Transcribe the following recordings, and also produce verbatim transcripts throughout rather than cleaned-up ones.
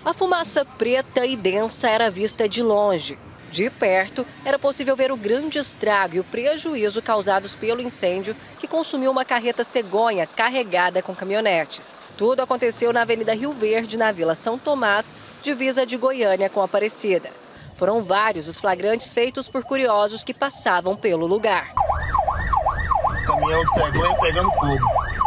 A fumaça preta e densa era vista de longe. De perto, era possível ver o grande estrago e o prejuízo causados pelo incêndio que consumiu uma carreta cegonha carregada com caminhonetes. Tudo aconteceu na Avenida Rio Verde, na Vila São Tomás, divisa de Goiânia com Aparecida. Foram vários os flagrantes feitos por curiosos que passavam pelo lugar. Caminhão de cegonha pegando fogo.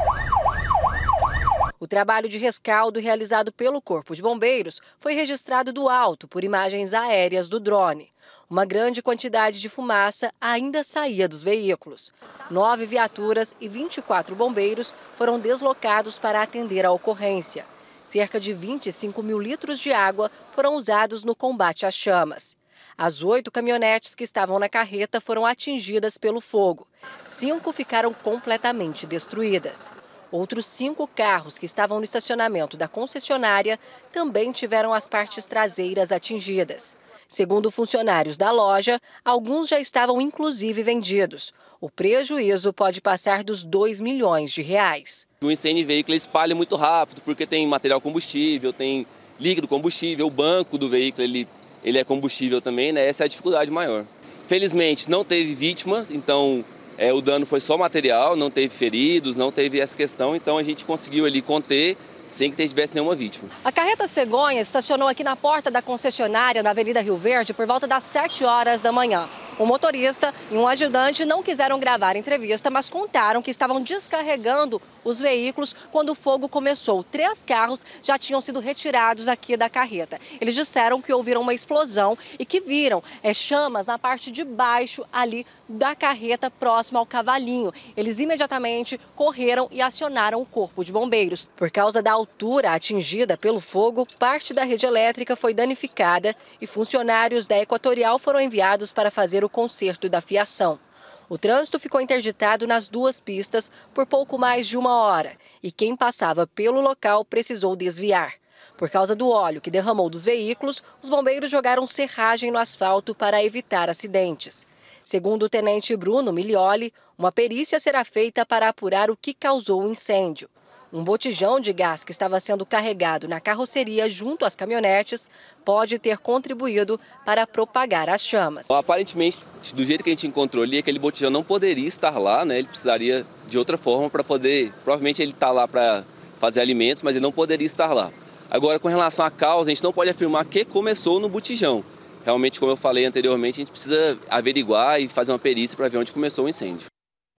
O trabalho de rescaldo realizado pelo Corpo de Bombeiros foi registrado do alto por imagens aéreas do drone. Uma grande quantidade de fumaça ainda saía dos veículos. Nove viaturas e vinte e quatro bombeiros foram deslocados para atender a ocorrência. Cerca de vinte e cinco mil litros de água foram usados no combate às chamas. As oito caminhonetes que estavam na carreta foram atingidas pelo fogo. Cinco ficaram completamente destruídas. Outros cinco carros que estavam no estacionamento da concessionária também tiveram as partes traseiras atingidas. Segundo funcionários da loja, alguns já estavam inclusive vendidos. O prejuízo pode passar dos dois milhões de reais. O incêndio em veículo espalha muito rápido, porque tem material combustível, tem líquido combustível, o banco do veículo ele, ele é combustível também, né? Essa é a dificuldade maior. Felizmente não teve vítimas, então é, o dano foi só material, não teve feridos, não teve essa questão, então a gente conseguiu ali conter sem que tivesse nenhuma vítima. A carreta cegonha estacionou aqui na porta da concessionária na Avenida Rio Verde por volta das sete horas da manhã. O motorista e um ajudante não quiseram gravar a entrevista, mas contaram que estavam descarregando os veículos quando o fogo começou. Três carros já tinham sido retirados aqui da carreta. Eles disseram que ouviram uma explosão e que viram é, chamas na parte de baixo ali da carreta, próximo ao cavalinho. Eles imediatamente correram e acionaram o Corpo de Bombeiros. Por causa da altura atingida pelo fogo, parte da rede elétrica foi danificada e funcionários da Equatorial foram enviados para fazer o conserto da fiação. O trânsito ficou interditado nas duas pistas por pouco mais de uma hora e quem passava pelo local precisou desviar. Por causa do óleo que derramou dos veículos, os bombeiros jogaram serragem no asfalto para evitar acidentes. Segundo o tenente Bruno Milioli, uma perícia será feita para apurar o que causou o incêndio. Um botijão de gás que estava sendo carregado na carroceria junto às caminhonetes pode ter contribuído para propagar as chamas. Aparentemente, do jeito que a gente encontrou ali, aquele botijão não poderia estar lá, né? Ele precisaria de outra forma para poder... Provavelmente ele está lá para fazer alimentos, mas ele não poderia estar lá. Agora, com relação à causa, a gente não pode afirmar que começou no botijão. Realmente, como eu falei anteriormente, a gente precisa averiguar e fazer uma perícia para ver onde começou o incêndio.